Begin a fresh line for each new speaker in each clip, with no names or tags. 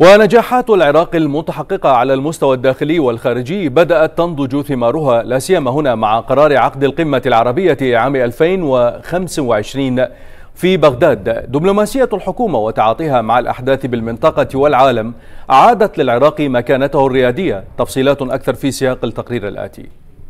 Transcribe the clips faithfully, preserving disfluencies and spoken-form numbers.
ونجاحات العراق المتحققة على المستوى الداخلي والخارجي بدأت تنضج ثمارها، لا سيما هنا مع قرار عقد القمة العربية عام ألفين وخمسة وعشرين في بغداد. دبلوماسية الحكومة وتعاطيها مع الأحداث بالمنطقة والعالم أعادت للعراق مكانته الريادية. تفصيلات أكثر في سياق التقرير الآتي.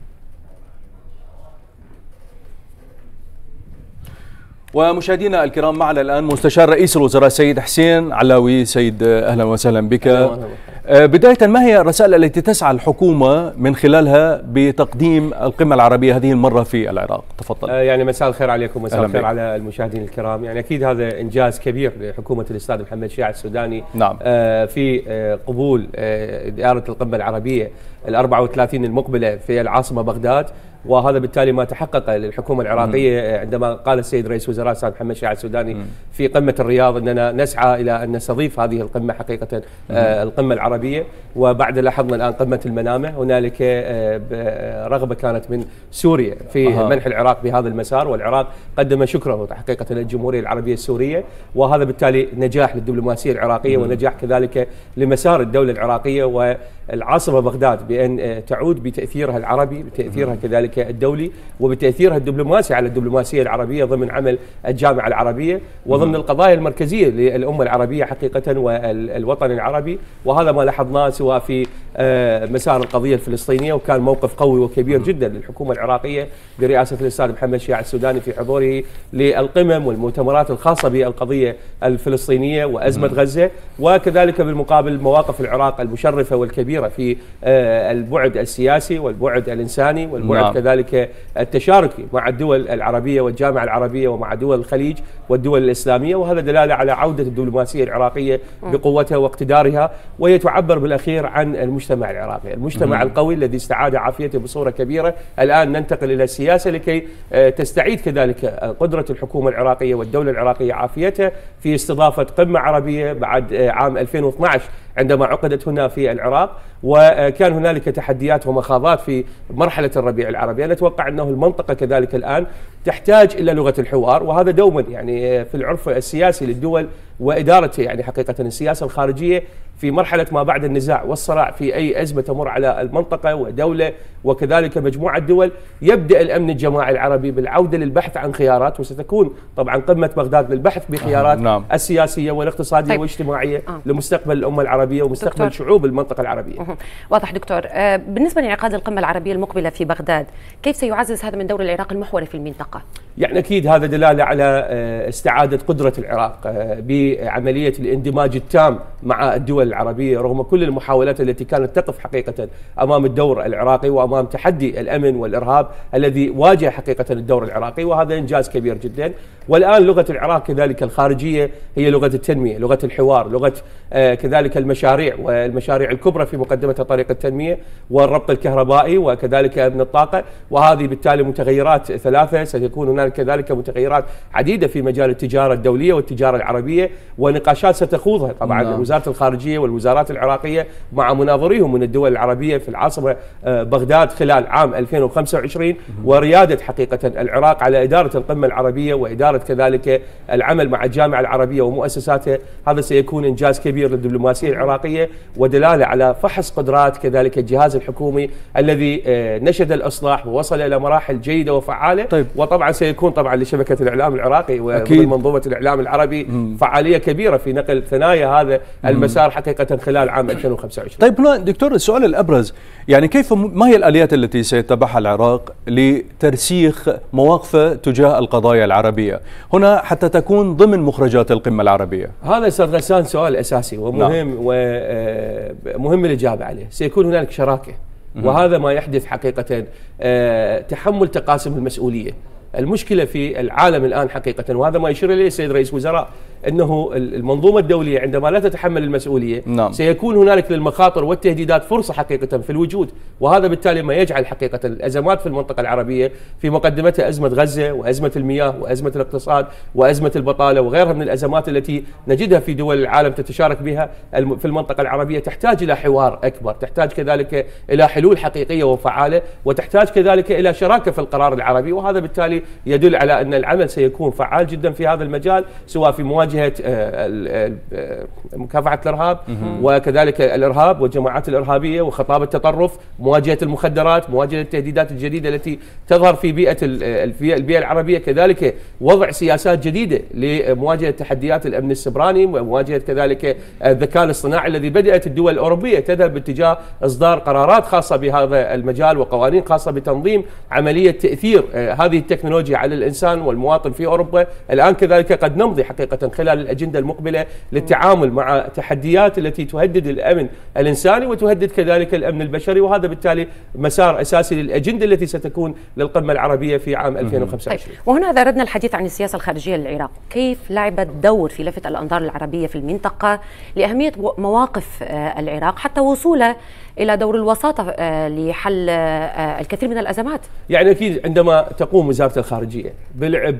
ومشاهدينا الكرام، معنا الآن مستشار رئيس الوزراء سيد حسين علاوي. سيد أهلا وسهلا بك. أهلا. بداية، ما هي الرسائل التي تسعى الحكومة من خلالها بتقديم القمة العربية هذه المرة في العراق؟ تفضل.
يعني مساء الخير عليكم، مساء الخير على المشاهدين الكرام. يعني أكيد هذا إنجاز كبير لحكومة الأستاذ محمد شياع السوداني.
نعم.
في قبول إدارة القمة العربية الأربعة وثلاثين المقبلة في العاصمة بغداد، وهذا بالتالي ما تحقق للحكومة العراقية عندما قال السيد رئيس وزراء الأستاذ محمد شياع السوداني في قمة الرياض أننا نسعى إلى أن نستضيف هذه القمة حقيقة، آه القمة العربية. وبعد لاحظنا الآن قمة المنامة، هنالك آه رغبة كانت من سوريا في أه. منح العراق بهذا المسار، والعراق قدم شكره حقيقة للجمهورية العربية السورية، وهذا بالتالي نجاح للدبلوماسية العراقية مم. ونجاح كذلك لمسار الدولة العراقية والعاصمة بغداد بأن تعود بتأثيرها العربي، بتأثيرها كذلك الدولي، وبتأثيرها الدبلوماسي على الدبلوماسية العربية ضمن عمل الجامعة العربية وضمن القضايا المركزية للأمة العربية حقيقة والوطن العربي. وهذا ما لاحظناه سواء في مسار القضية الفلسطينية، وكان موقف قوي وكبير جدا للحكومة العراقية برئاسة الأستاذ محمد شياع السوداني في حضوره للقمم والمؤتمرات الخاصة بالقضية الفلسطينية وأزمة غزة، وكذلك بالمقابل مواقف العراق المشرفة والكبيرة في البعد السياسي والبعد الإنساني والبعد نعم. كذلك التشاركي مع الدول العربية والجامعة العربية ومع دول الخليج والدول الإسلامية. وهذا دلالة على عودة الدبلوماسية العراقية بقوتها واقتدارها، وهي تعبر بالأخير عن المجتمع العراقي، المجتمع مم. القوي الذي استعاد عافيته بصورة كبيرة. الآن ننتقل إلى السياسة لكي تستعيد كذلك قدرة الحكومة العراقية والدولة العراقية عافيتها في استضافة قمة عربية بعد عام ألفين واثني عشر عندما عقدت هنا في العراق، وكان هنالك تحديات ومخاضات في مرحلة الربيع العربي. أنا أتوقع أنه المنطقة كذلك الآن تحتاج إلى لغة الحوار، وهذا دوما يعني في العرف السياسي للدول وإدارته، يعني حقيقة السياسة الخارجية في مرحلة ما بعد النزاع والصراع في أي أزمة تمر على المنطقة ودولة وكذلك مجموعة دول، يبدأ الأمن الجماعي العربي بالعودة للبحث عن خيارات، وستكون طبعا قمة بغداد للبحث بخيارات آه نعم. السياسية والاقتصادية طيب. والاجتماعية آه. لمستقبل الأمة العربية ومستقبل دكتور. شعوب المنطقة العربية.
أه. واضح دكتور. آه بالنسبة لانعقاد القمة العربية المقبلة في بغداد، كيف سيعزز هذا من دور العراق المحوري في المنطقة؟
يعني أكيد هذا دلالة على استعادة قدرة العراق بعملية الاندماج التام مع الدول العربية رغم كل المحاولات التي كانت تقف حقيقة أمام الدور العراقي وأمام تحدي الأمن والإرهاب الذي واجه حقيقة الدور العراقي، وهذا إنجاز كبير جدا. والآن لغة العراق كذلك الخارجية هي لغة التنمية، لغة الحوار، لغة كذلك المشاريع والمشاريع الكبرى في مقدمتها طريق التنمية والربط الكهربائي وكذلك أمن الطاقة، وهذه بالتالي متغيرات ثلاثة. ستكون هناك كذلك متغيرات عديدة في مجال التجارة الدولية والتجارة العربية، ونقاشات ستخوضها طبعا نعم. وزارة الخارجية والوزارات العراقية مع مناظريهم من الدول العربية في العاصمة بغداد خلال عام ألفين وخمسة وعشرين، وريادة حقيقة العراق على إدارة القمة العربية وإدارة كذلك العمل مع الجامعة العربية ومؤسساتها. هذا سيكون إنجاز كبير للدبلوماسية العراقية ودلالة على فحص قدرات كذلك الجهاز الحكومي الذي نشد الإصلاح ووصل إلى مراحل جيدة وفعالة. طيب. وطبعا سيكون طبعا لشبكة الإعلام العراقي ومنظومة الإعلام العربي مم. فعالية كبيرة في نقل ثنايا هذا المسار حقيقة خلال عام ألفين وخمسة وعشرين.
طيب هنا دكتور، السؤال الأبرز يعني كيف ما هي الآليات التي سيتبعها العراق لترسيخ مواقفه تجاه القضايا العربية هنا حتى تكون ضمن مخرجات القمة العربية؟
هذا أستاذ غسان سؤال أساسي ومهم نعم. ومهم الإجابة عليه. سيكون هنالك شراكة، وهذا ما يحدث حقيقة تحمل تقاسم المسؤولية. المشكلة في العالم الآن حقيقة، وهذا ما يشير إليه السيد رئيس وزراء، أنه المنظومة الدولية عندما لا تتحمل المسؤولية نعم. سيكون هنالك للمخاطر والتهديدات فرصة حقيقة في الوجود، وهذا بالتالي ما يجعل حقيقة الأزمات في المنطقة العربية في مقدمتها أزمة غزة وأزمة المياه وأزمة الاقتصاد وأزمة البطالة وغيرها من الأزمات التي نجدها في دول العالم تتشارك بها في المنطقة العربية، تحتاج إلى حوار أكبر، تحتاج كذلك إلى حلول حقيقية وفعالة، وتحتاج كذلك إلى شراكة في القرار العربي. وهذا بالتالي يدل على أن العمل سيكون فعال جدا في هذا المجال، سواء في مواجهة مواجهه مكافحه الارهاب وكذلك الارهاب والجماعات الارهابيه وخطاب التطرف، مواجهه المخدرات، مواجهه التهديدات الجديده التي تظهر في بيئه البيئه العربيه، كذلك وضع سياسات جديده لمواجهه تحديات الامن السبراني، ومواجهه كذلك الذكاء الاصطناعي الذي بدات الدول الاوروبيه تذهب باتجاه اصدار قرارات خاصه بهذا المجال وقوانين خاصه بتنظيم عمليه تاثير هذه التكنولوجيا على الانسان والمواطن في اوروبا. الان كذلك قد نمضي حقيقه خلال الاجنده المقبله للتعامل مع تحديات التي تهدد الامن الانساني وتهدد كذلك الامن البشري، وهذا بالتالي مسار اساسي للاجنده التي ستكون للقمه العربيه في عام ألفين وخمسة وعشرين.
طيب، وهنا اذا اردنا الحديث عن السياسه الخارجيه للعراق، كيف لعبت دور في لفت الانظار العربيه في المنطقه لاهميه مواقف العراق حتى وصوله الى دور الوساطه لحل الكثير من الازمات؟
يعني اكيد عندما تقوم وزاره الخارجيه بلعب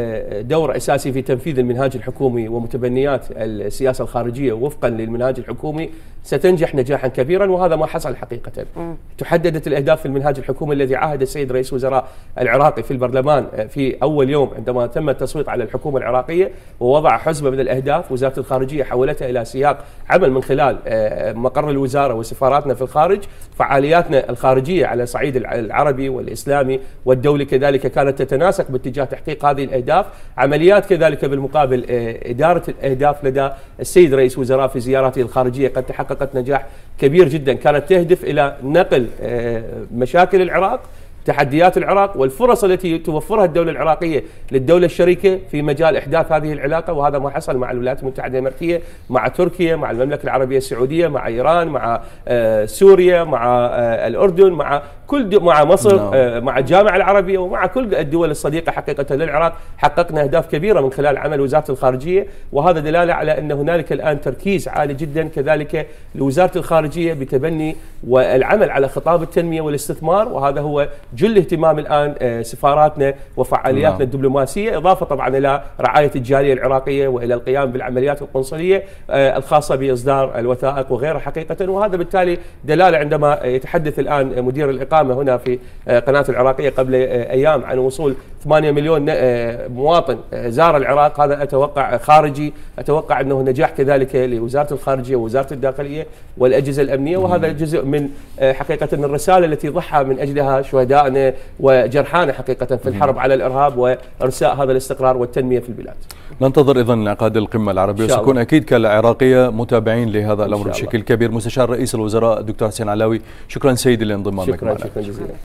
دور اساسي في تنفيذ المنهاج الحكومي ومتبنيات السياسه الخارجيه وفقا للمنهاج الحكومي ستنجح نجاحا كبيرا، وهذا ما حصل حقيقه. م. تحددت الاهداف في المنهاج الحكومي الذي عاهد السيد رئيس وزراء العراقي في البرلمان في اول يوم عندما تم التصويت على الحكومه العراقيه، ووضع حزمه من الاهداف وزاره الخارجيه حولتها الى سياق عمل من خلال مقر الوزاره وسفاراتنا في الخارج. فعالياتنا الخارجيه على الصعيد العربي والاسلامي والدولي كذلك كانت تتناسق باتجاه تحقيق هذه الاهداف. عمليات كذلك بالمقابل اداره الاهداف لدى السيد رئيس وزراء في زياراته الخارجيه قد تحققت نجاح كبير جدا، كانت تهدف الى نقل مشاكل العراق، تحديات العراق والفرص التي توفرها الدولة العراقية للدولة الشريكة في مجال إحداث هذه العلاقة، وهذا ما حصل مع الولايات المتحدة الأمريكية، مع تركيا، مع المملكة العربية السعودية، مع إيران، مع سوريا، مع الأردن، مع كل مع مصر، no. مع الجامعة العربية ومع كل الدول الصديقة حقيقة للعراق. حققنا أهداف كبيرة من خلال عمل وزارة الخارجية، وهذا دلالة على أن هنالك الآن تركيز عالي جدا كذلك لوزارة الخارجية بتبني والعمل على خطاب التنمية والاستثمار، وهذا هو جل اهتمام الآن سفاراتنا وفعالياتنا no. الدبلوماسية، إضافة طبعا إلى رعاية الجالية العراقية وإلى القيام بالعمليات القنصلية الخاصة بإصدار الوثائق وغيرها حقيقة. وهذا بالتالي دلالة عندما يتحدث الآن مدير الإقامة هنا في قناة العراقية قبل أيام عن وصول ثمانية مليون مواطن زار العراق، هذا أتوقع خارجي، أتوقع أنه نجاح كذلك لوزارة الخارجية ووزارة الداخلية والأجهزة الأمنية، وهذا جزء من حقيقة الرسالة التي ضحى من أجلها شهدائنا وجرحانا حقيقة في الحرب على الإرهاب وإرساء هذا الاستقرار والتنمية في البلاد.
ننتظر إذن انعقاد القمة العربية، وسنكون أكيد كالعراقية متابعين لهذا الأمر بشكل كبير. مستشار رئيس الوزراء الدكتور حسين علاوي، شكرا سيدي لانضمامك معنا.
شكرا جزيلا.